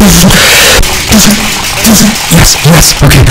Yes, okay.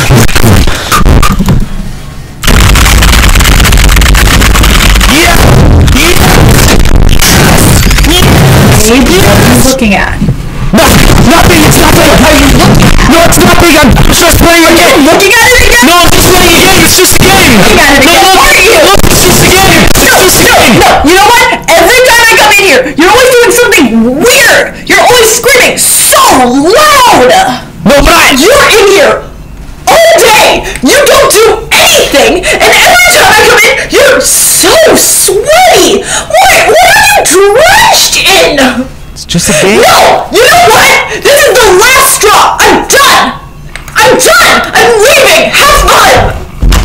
Maybe what are you looking at? Nothing, it's nothing! No, it's nothing! I'm just playing a game! Looking at it again? No, I'm just playing a game! It's just a game! Looking at it again? What are you? Look, it's just a game! It's just a game! No, you know what? Every time I come in here, you're always doing something weird! You're always screaming so loud! No, but You're in here all day! You don't do anything! And every time I come in, you're so sweaty! What are you drenched in? It's just a game? No! You know what? This is the last straw! I'm done! I'm done! I'm leaving! Have fun!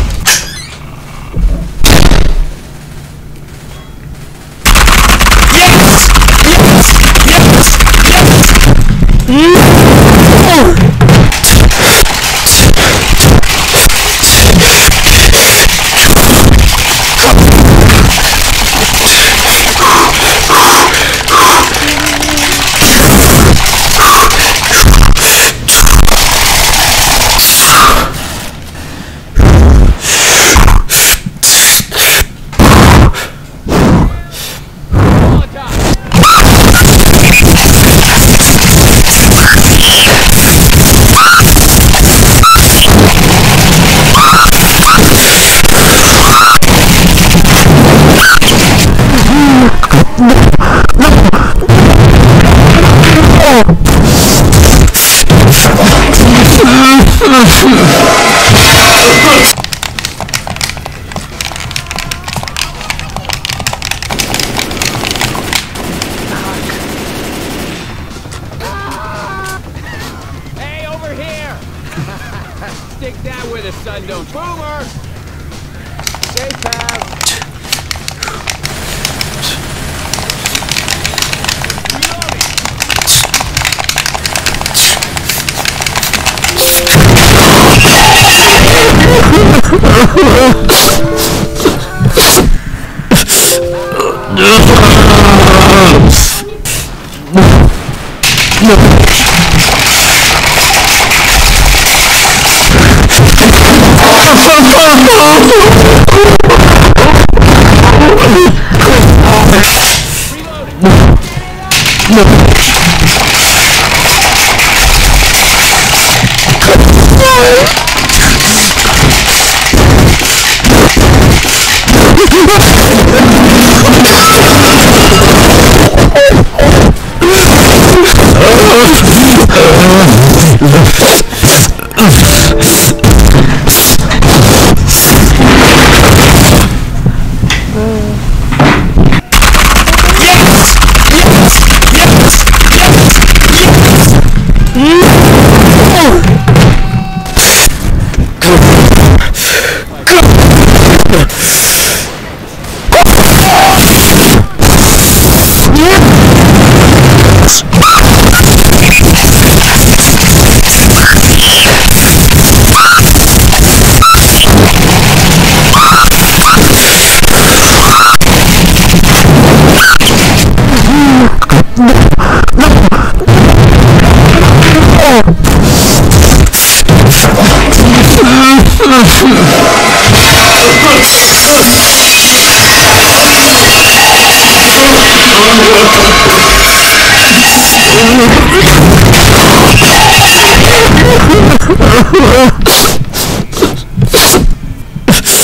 Hey, over here! Stick that where the sun don't. Boomer! Stay pal.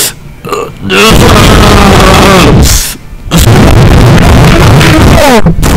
No!